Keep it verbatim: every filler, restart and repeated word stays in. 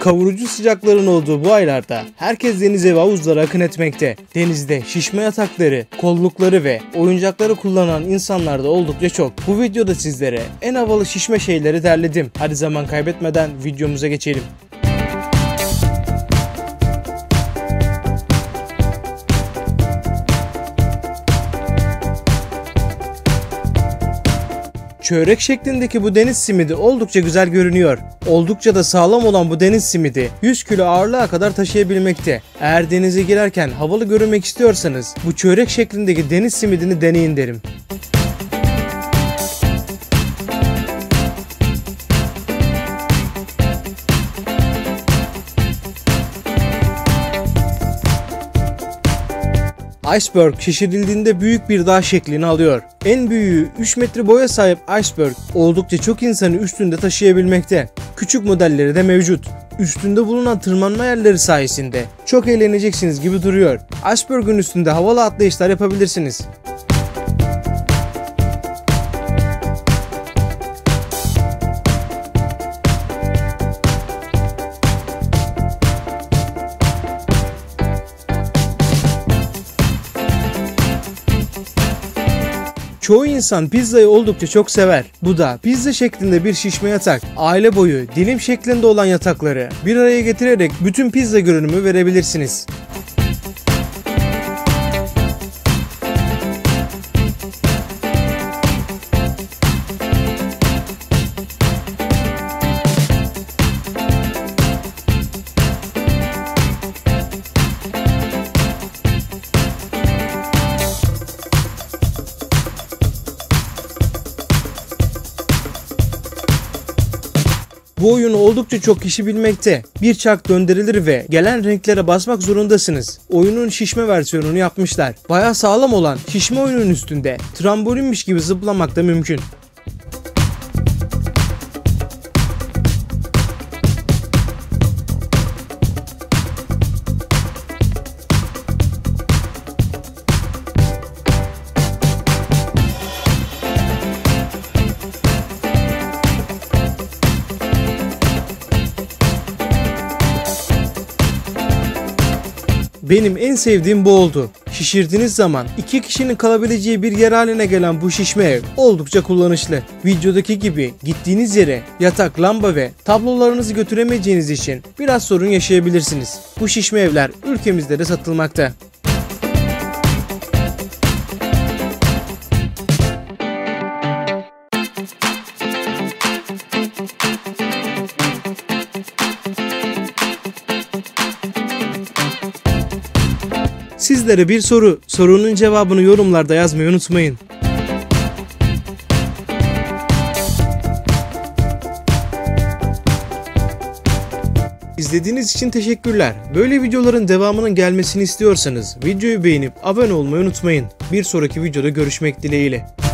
Kavurucu sıcakların olduğu bu aylarda herkes denize ve havuzlara akın etmekte. Denizde şişme yatakları, kollukları ve oyuncakları kullanan insanlar da oldukça çok. Bu videoda sizlere en havalı şişme şeyleri derledim. Hadi zaman kaybetmeden videomuza geçelim. Çörek şeklindeki bu deniz simidi oldukça güzel görünüyor. Oldukça da sağlam olan bu deniz simidi yüz kilo ağırlığa kadar taşıyabilmekte. Eğer denize girerken havalı görünmek istiyorsanız bu çörek şeklindeki deniz simidini deneyin derim. Iceberg şişirildiğinde büyük bir dağ şeklini alıyor. En büyüğü üç metre boya sahip iceberg oldukça çok insanı üstünde taşıyabilmekte. Küçük modelleri de mevcut. Üstünde bulunan tırmanma yerleri sayesinde çok eğleneceksiniz gibi duruyor. Iceberg'ün üstünde havalı atlayışlar yapabilirsiniz. Çoğu insan pizzayı oldukça çok sever. Bu da pizza şeklinde bir şişme yatak, aile boyu dilim şeklinde olan yatakları bir araya getirerek bütün pizza görünümü verebilirsiniz. Bu oyunu oldukça çok kişi bilmekte. Bir çark döndürülür ve gelen renklere basmak zorundasınız. Oyunun şişme versiyonunu yapmışlar. Bayağı sağlam olan şişme oyunun üstünde trambolinmiş gibi zıplamak da mümkün. Benim en sevdiğim bu oldu. Şişirdiğiniz zaman iki kişinin kalabileceği bir yer haline gelen bu şişme ev oldukça kullanışlı. Videodaki gibi gittiğiniz yere yatak, lamba ve tablolarınızı götüremeyeceğiniz için biraz sorun yaşayabilirsiniz. Bu şişme evler ülkemizde de satılmakta. Sizlere bir soru, sorunun cevabını yorumlarda yazmayı unutmayın. İzlediğiniz için teşekkürler. Böyle videoların devamının gelmesini istiyorsanız videoyu beğenip abone olmayı unutmayın. Bir sonraki videoda görüşmek dileğiyle.